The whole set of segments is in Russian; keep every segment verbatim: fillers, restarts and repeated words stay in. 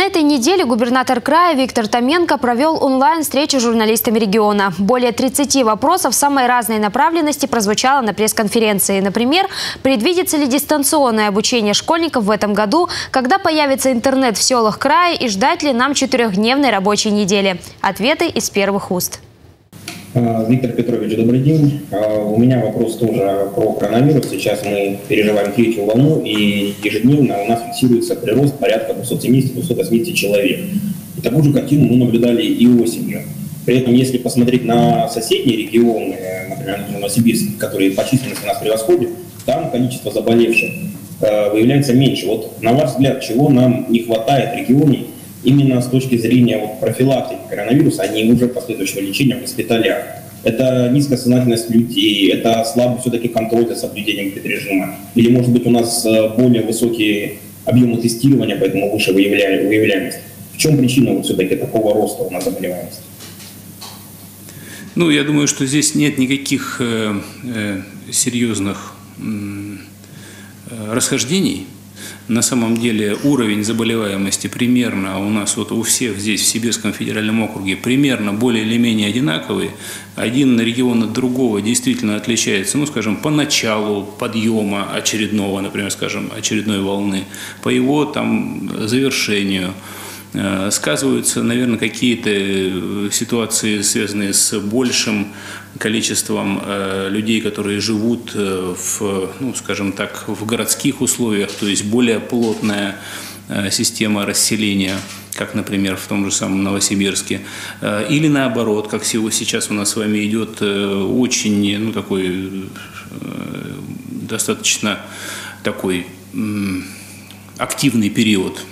На этой неделе губернатор края Виктор Томенко провел онлайн-встречу с журналистами региона. Более тридцати вопросов самой разной направленности прозвучало на пресс-конференции. Например, предвидится ли дистанционное обучение школьников в этом году, когда появится интернет в селах края, и ждать ли нам четырехдневной рабочей недели? Ответы из первых уст. Виктор Петрович, добрый день. У меня вопрос тоже про коронавирус. Сейчас мы переживаем третью волну, и ежедневно у нас фиксируется прирост порядка двухсот семидесяти — двухсот восьмидесяти человек. И такую же картину мы наблюдали и осенью. При этом, если посмотреть на соседние регионы, например, Новосибирск, которые по численности нас превосходят, там количество заболевших выявляется меньше. Вот на ваш взгляд, чего нам не хватает в регионе именно с точки зрения вот профилактики коронавируса, а не уже последующего лечения в госпиталях? Это низкая сознательность людей, это слабый все-таки контроль за соблюдением педрежима? Или, может быть, у нас более высокие объемы тестирования, поэтому выше выявляемость? В чем причина вот все-таки такого роста у нас заболеваемости? Ну, я думаю, что здесь нет никаких э, э, серьезных э, расхождений. На самом деле уровень заболеваемости примерно у нас вот у всех здесь в Сибирском федеральном округе примерно более или менее одинаковый. Один регион от другого действительно отличается, ну, скажем, по началу подъема очередного, например, скажем, очередной волны, по его там завершению. Сказываются, наверное, какие-то ситуации, связанные с большим количеством людей, которые живут в, ну, скажем так, в городских условиях, то есть более плотная система расселения, как, например, в том же самом Новосибирске, или наоборот, как сейчас у нас с вами идет очень, ну, такой достаточно такой активный период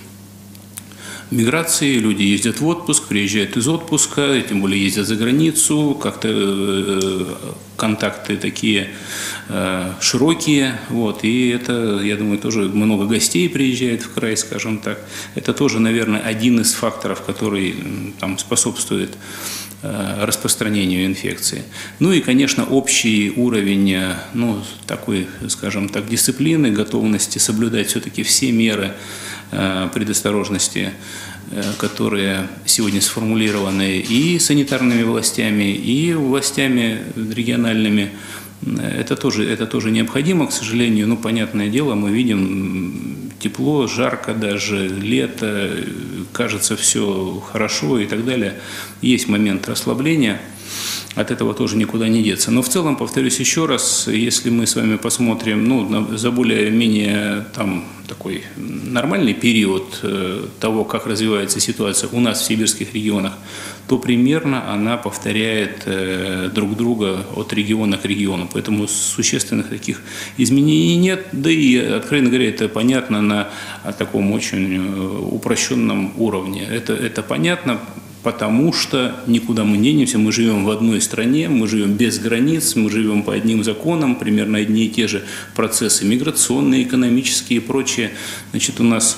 миграции, люди ездят в отпуск, приезжают из отпуска, тем более ездят за границу, как-то э, контакты такие э, широкие, вот, и это, я думаю, тоже много гостей приезжает в край, скажем так. Это тоже, наверное, один из факторов, который там способствует э, распространению инфекции. Ну и, конечно, общий уровень, ну, такой, скажем так, дисциплины, готовности соблюдать все-таки все меры предосторожности, которые сегодня сформулированы и санитарными властями, и властями региональными. Это тоже, это тоже необходимо, к сожалению. Ну, понятное дело, мы видим тепло, жарко даже, лето, кажется, все хорошо и так далее. Есть момент расслабления. От этого тоже никуда не деться. Но в целом, повторюсь еще раз, если мы с вами посмотрим, ну, за более-менее там такой нормальный период того, как развивается ситуация у нас в сибирских регионах, то примерно она повторяет друг друга от региона к региону. Поэтому существенных таких изменений нет. Да и, откровенно говоря, это понятно на таком очень упрощенном уровне. Это, это понятно. Потому что никуда мы не денемся, мы живем в одной стране, мы живем без границ, мы живем по одним законам, примерно одни и те же процессы миграционные, экономические и прочие. Значит, у нас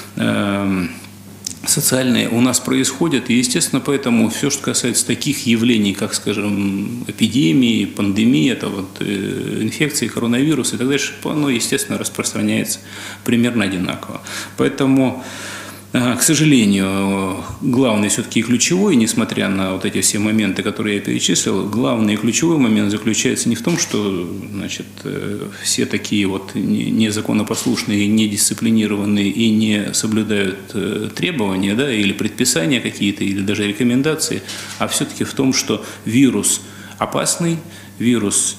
э, социальные у нас происходят, и, естественно, поэтому все, что касается таких явлений, как, скажем, эпидемии, пандемии, это вот э, инфекции, коронавирус и так дальше, оно, естественно, распространяется примерно одинаково. Поэтому, к сожалению, главный все-таки и ключевой, несмотря на вот эти все моменты, которые я перечислил, главный и ключевой момент заключается не в том, что, значит, все такие вот незаконопослушные, недисциплинированные и не соблюдают требования, да, или предписания какие-то, или даже рекомендации, а все-таки в том, что вирус опасный, вирус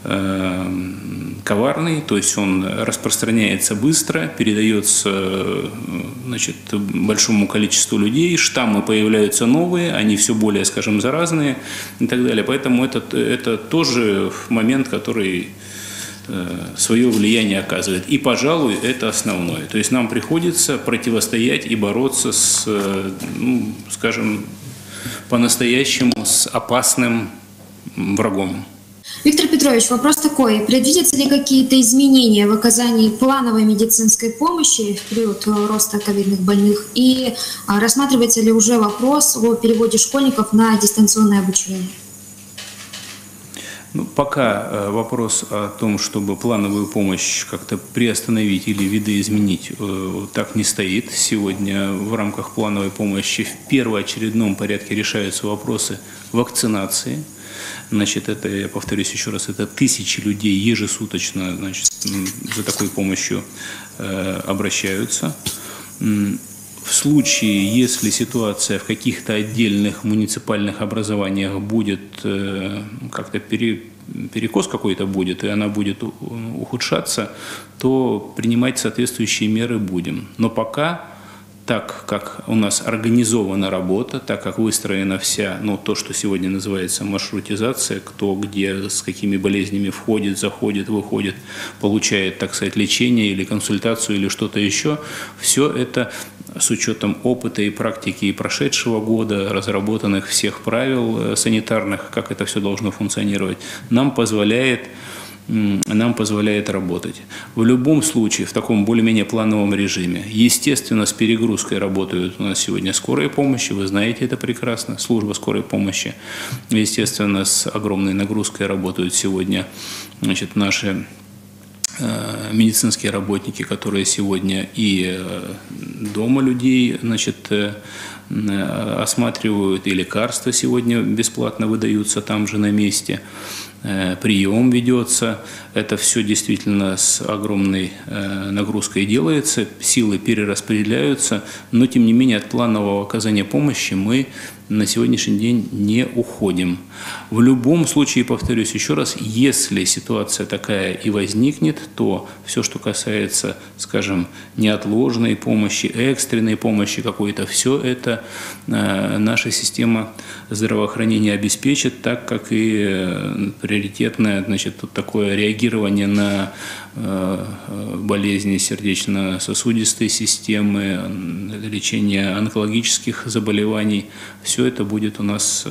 коварный, то есть он распространяется быстро, передается, значит, большому количеству людей, штаммы появляются новые, они все более, скажем, заразные и так далее. Поэтому это, это тоже момент, который свое влияние оказывает. И, пожалуй, это основное. То есть нам приходится противостоять и бороться с, ну, скажем, по-настоящему с опасным врагом. Виктор Петрович, вопрос такой. Предвидятся ли какие-то изменения в оказании плановой медицинской помощи в период роста ковидных больных? И рассматривается ли уже вопрос о переводе школьников на дистанционное обучение? Ну, пока вопрос о том, чтобы плановую помощь как-то приостановить или видоизменить, так не стоит. Сегодня в рамках плановой помощи в первоочередном порядке решаются вопросы вакцинации. Значит, это, я повторюсь еще раз, это тысячи людей ежесуточно, значит, за такой помощью э, обращаются. В случае, если ситуация в каких-то отдельных муниципальных образованиях будет э, как-то пере, перекос какой-то будет, и она будет ухудшаться, то принимать соответствующие меры будем. Но пока, так как у нас организована работа, так как выстроена вся, ну, то, что сегодня называется маршрутизация, кто где, с какими болезнями входит, заходит, выходит, получает, так сказать, лечение или консультацию или что-то еще, все это с учетом опыта и практики и прошедшего года, разработанных всех правил санитарных, как это все должно функционировать, нам позволяет нам позволяет работать. В любом случае, в таком более-менее плановом режиме, естественно, с перегрузкой работают у нас сегодня скорые помощи, вы знаете это прекрасно, служба скорой помощи. Естественно, с огромной нагрузкой работают сегодня, значит, наши медицинские работники, которые сегодня и дома людей, значит, осматривают, и лекарства сегодня бесплатно выдаются там же на месте. Прием ведется, это все действительно с огромной нагрузкой делается, силы перераспределяются, но тем не менее от планового оказания помощи мы на сегодняшний день не уходим. В любом случае, повторюсь еще раз, если ситуация такая и возникнет, то все, что касается, скажем, неотложной помощи, экстренной помощи какой-то, все это наша система здравоохранения обеспечит, так как и приоритетное, значит, вот такое реагирование на болезни сердечно-сосудистой системы, лечение онкологических заболеваний, все это будет у нас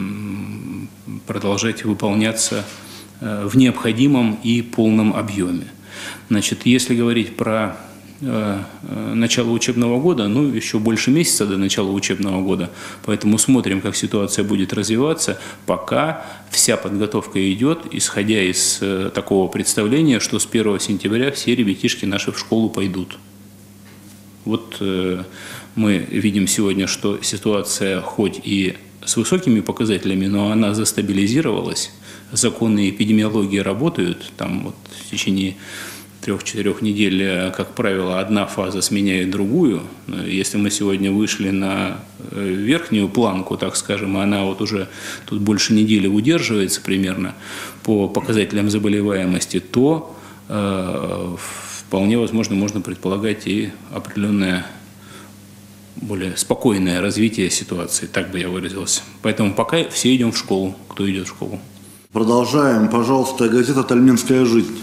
продолжать выполняться в необходимом и полном объеме. Значит, если говорить про начала учебного года, ну, еще больше месяца до начала учебного года, поэтому смотрим, как ситуация будет развиваться, пока вся подготовка идет, исходя из такого представления, что с первого сентября все ребятишки наши в школу пойдут. Вот мы видим сегодня, что ситуация хоть и с высокими показателями, но она застабилизировалась, законы эпидемиологии работают, там вот в течение трех-четырех недель, как правило, одна фаза сменяет другую. Если мы сегодня вышли на верхнюю планку, так скажем, и она вот уже тут больше недели удерживается примерно по показателям заболеваемости, то э, вполне возможно можно предполагать и определенное более спокойное развитие ситуации, так бы я выразился. Поэтому пока все идем в школу, кто идет в школу. Продолжаем. Пожалуйста, газета «Тальменская жизнь».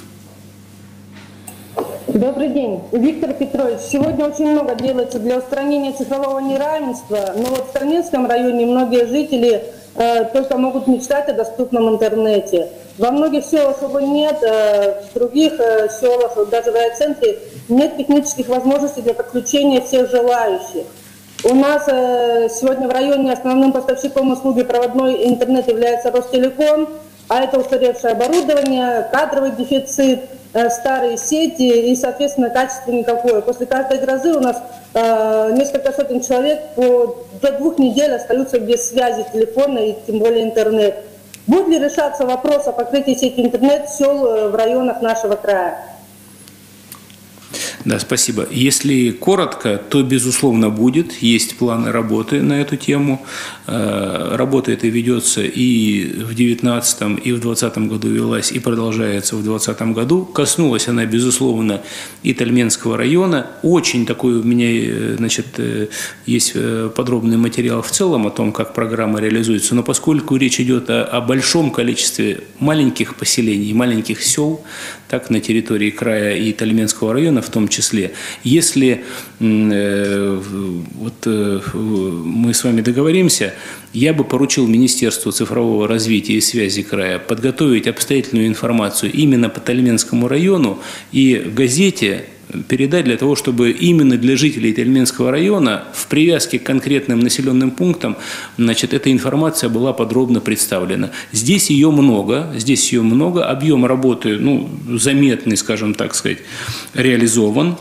Добрый день. Виктор Петрович, сегодня очень много делается для устранения цифрового неравенства, но вот в Тальменском районе многие жители э, только могут мечтать о доступном интернете. Во многих селах его нет, э, в других э, селах, даже в райцентре, нет технических возможностей для подключения всех желающих. У нас э, сегодня в районе основным поставщиком услуги проводной интернет является Ростелеком, а это устаревшее оборудование, кадровый дефицит, старые сети и, соответственно, качества никакое. После каждой грозы у нас э, несколько сотен человек по, до двух недель остаются без связи телефона и тем более интернет. Будет ли решаться вопрос о покрытии сети интернет сел в районах нашего края? Да, спасибо. Если коротко, то, безусловно, будет. Есть планы работы на эту тему. Работа эта ведется и в две тысячи девятнадцатом, и в две тысячи двадцатом году велась, и продолжается в две тысячи двадцатом году. Коснулась она, безусловно, и Тальменского района. Очень такой у меня, значит, есть подробный материал в целом о том, как программа реализуется. Но поскольку речь идет о, о большом количестве маленьких поселений, маленьких сел, так на территории края и Тальменского района в том числе, если э, вот, э, мы с вами договоримся, я бы поручил Министерству цифрового развития и связи края подготовить обстоятельную информацию именно по Тальменскому району и в газете передать для того, чтобы именно для жителей Тельменского района в привязке к конкретным населенным пунктам, значит, эта информация была подробно представлена. Здесь ее много, здесь ее много, объем работы, ну, заметный, скажем так сказать, реализован.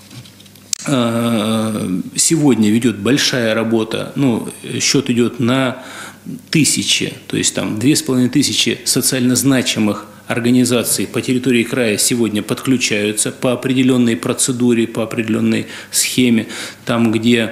Сегодня ведет большая работа, ну, счет идет на тысячи, то есть там две с половиной тысячи социально значимых организаций по территории края сегодня подключаются по определенной процедуре, по определенной схеме. Там, где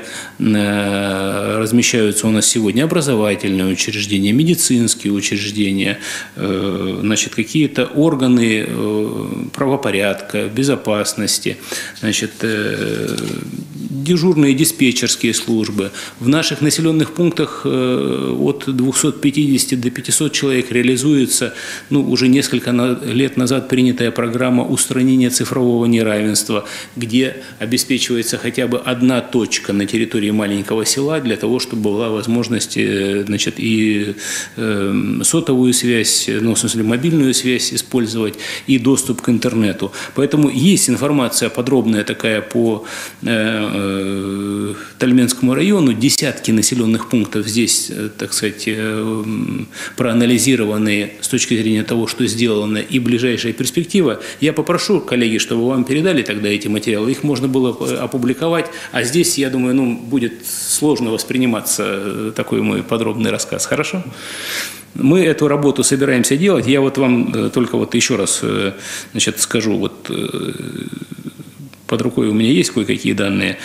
э, размещаются у нас сегодня образовательные учреждения, медицинские учреждения, э, значит, какие-то органы э, правопорядка, безопасности, значит, э, дежурные диспетчерские службы. В наших населенных пунктах э, от двухсот пятидесяти до пятисот человек реализуется, ну, уже несколько лет назад принятая программа устранения цифрового неравенства, где обеспечивается хотя бы одна точка на территории маленького села для того, чтобы была возможность, значит, и э, сотовую связь, ну, в смысле мобильную связь использовать, и доступ к интернету. Поэтому есть информация подробная такая по э, э, Тальменскому району, десятки населенных пунктов здесь, так сказать, э, проанализированные с точки зрения того, что сделано, и ближайшая перспектива. Я попрошу, коллеги, чтобы вам передали тогда эти материалы, их можно было опубликовать, а здесь, я думаю, ну, будет сложно восприниматься такой мой подробный рассказ. Хорошо? Мы эту работу собираемся делать. Я вот вам только вот еще раз, значит, скажу, вот под рукой у меня есть кое-какие данные.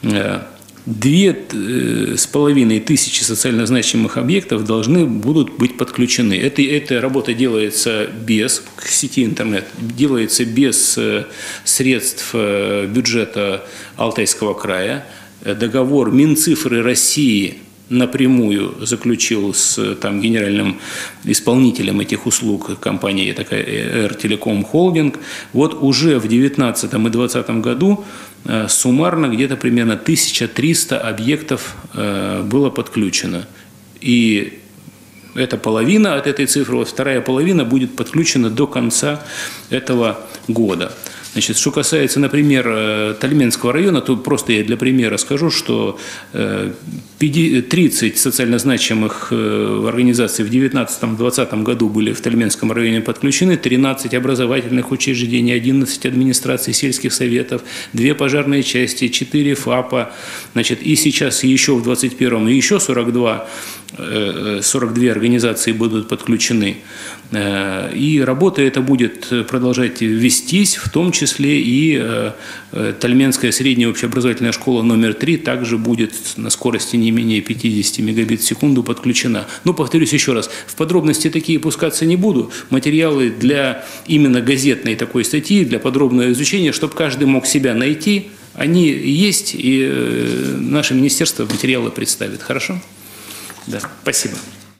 Две с половиной тысячи социально значимых объектов должны будут быть подключены. Это, эта работа делается без, к сети интернет, делается без средств бюджета Алтайского края. Договор Минцифры России напрямую заключил с там, генеральным исполнителем этих услуг компании такая Эр-Телеком Холдинг. Вот уже в две тысячи девятнадцатом и две тысячи двадцатом году суммарно где-то примерно тысяча триста объектов было подключено. И это половина от этой цифры, вот вторая половина будет подключена до конца этого года. Значит, что касается, например, Тальменского района, то просто я для примера скажу, что тридцать социально значимых организаций в две тысячи девятнадцатом — две тысячи двадцатом году были в Тальменском районе подключены, тринадцать образовательных учреждений, одиннадцать администраций сельских советов, две пожарные части, четыре ФАПа, значит, и сейчас еще в двадцать первом еще сорок два, сорок две организации будут подключены. И работа эта будет продолжать вестись, в том числе и Тальменская средняя общеобразовательная школа номер три также будет на скорости не менее пятидесяти мегабит в секунду подключена. Но, повторюсь еще раз, в подробности такие пускаться не буду. Материалы для именно газетной такой статьи, для подробного изучения, чтобы каждый мог себя найти, они есть, и наше министерство материалы представит. Хорошо? Да, спасибо.